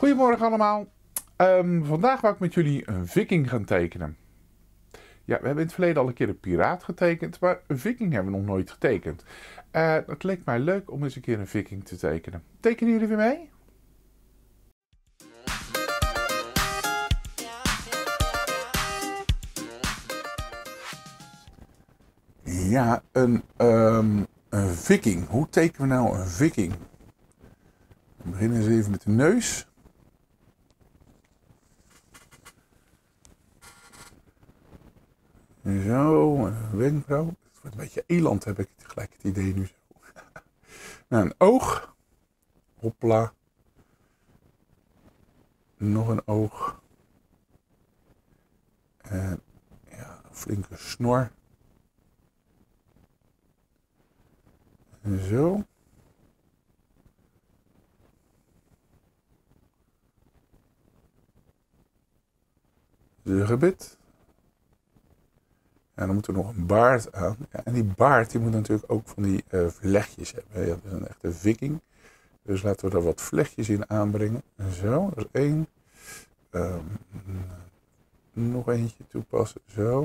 Goedemorgen allemaal. Vandaag wou ik met jullie een viking gaan tekenen. Ja, we hebben in het verleden al een keer een piraat getekend, maar een viking hebben we nog nooit getekend. Het leek mij leuk om eens een keer een viking te tekenen. Tekenen jullie weer mee? Ja, een viking. Hoe tekenen we nou een viking? We beginnen eens even met de neus. Zo, een wenkbrauw. Het wordt een beetje eland, heb ik gelijk het idee nu. Nou, een oog. Hopla. Nog een oog. En ja, een flinke snor. Zo. De gebit. En dan moet er nog een baard aan. Ja, en die baard die moet natuurlijk ook van die vlechtjes hebben. Ja, dat is een echte viking. Dus laten we er wat vlechtjes in aanbrengen. Zo, dat is één. Nog eentje toepassen. Zo.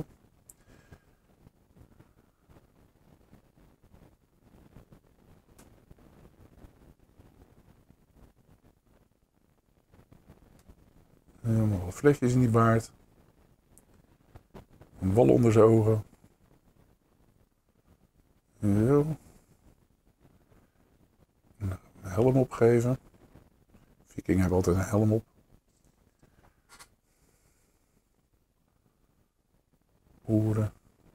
Nog wat vlechtjes in die baard. Een wal onder zijn ogen. Zo. Een helm opgeven. Vikingen hebben altijd een helm op. Oren.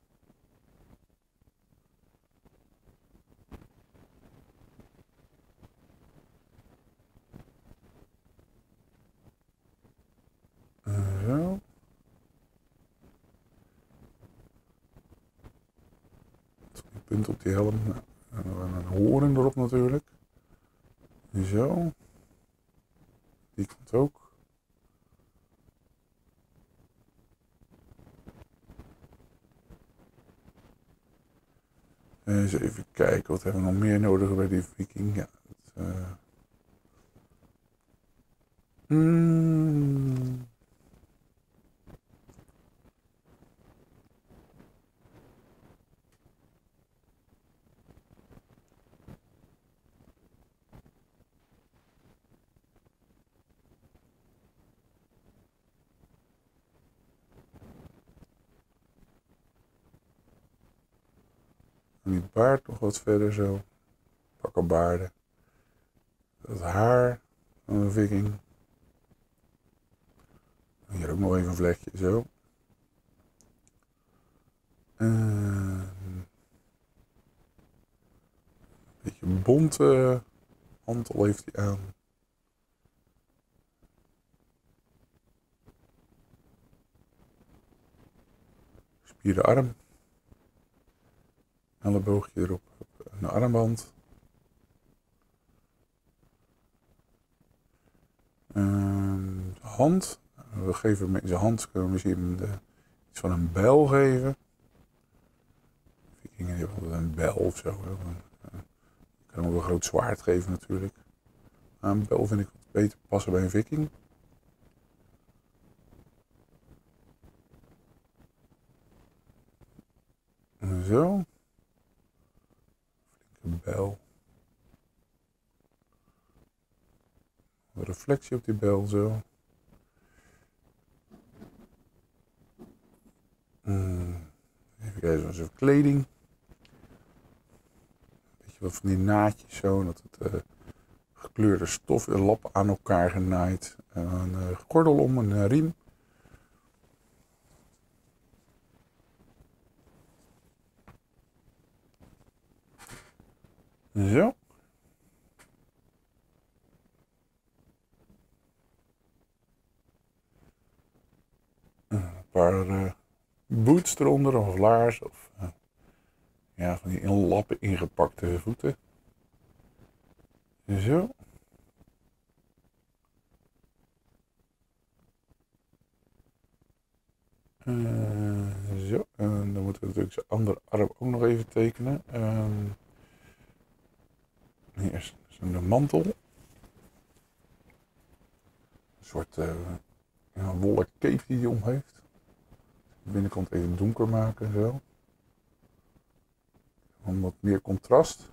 Zo. Een punt op die helm. En een hoorn erop natuurlijk. Zo. Die komt ook. Eens even kijken, wat hebben we nog meer nodig bij die viking? Ja, en die baard nog wat verder zo. Bakkenbaarden. Dat haar van een viking. Hier ook nog even een vlechtje, zo. Een beetje een bonte mantel heeft hij aan. Spierde arm. Elleboogje erop. Een armband. Hand. We geven hem in zijn hand, kunnen we misschien iets van een bijl geven. Vikingen hebben altijd een bijl of zo. Je kan hem ook een groot zwaard geven natuurlijk. Maar een bijl vind ik wat beter passen bij een viking. Zo. Flinke bijl. Een reflectie op die bijl zo. Even kijken, even kleding. Een beetje wat van die naadjes zo, dat het gekleurde stof, een lap aan elkaar genaaid. Een gordel om, een riem. Zo. Een paar boots eronder of laars of ja, van die in lappen ingepakte voeten. Zo. Zo. En dan moeten we natuurlijk zijn andere arm ook nog even tekenen. Hier is de mantel. soort ja, wollen cape die hij om heeft. De binnenkant even donker maken zo. Om wat meer contrast.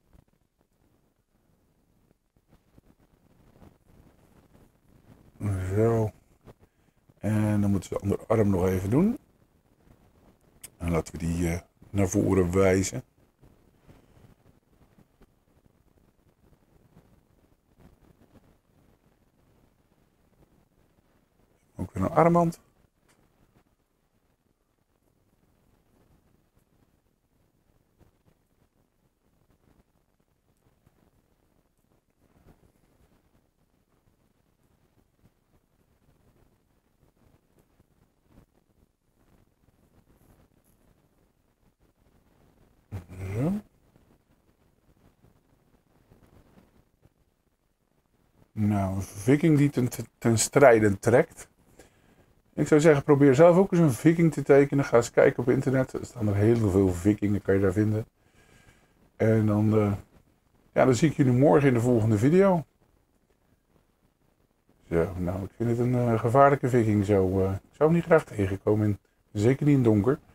Zo. En dan moeten we de andere arm nog even doen. En laten we die naar voren wijzen. Ook weer een armband. Zo. Nou, een viking die ten strijde trekt. Ik zou zeggen, probeer zelf ook eens een viking te tekenen. Ga eens kijken op internet. Er staan er heel veel vikingen, kan je daar vinden. En dan, ja, dan zie ik jullie morgen in de volgende video. Zo, nou, ik vind het een gevaarlijke viking zo. Ik zou hem niet graag tegenkomen. Zeker niet in het donker.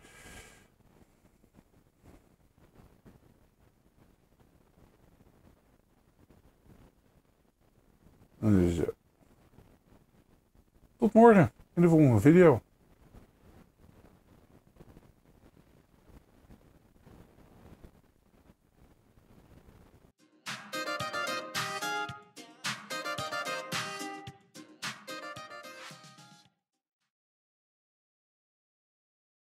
Dus, tot morgen in de volgende video.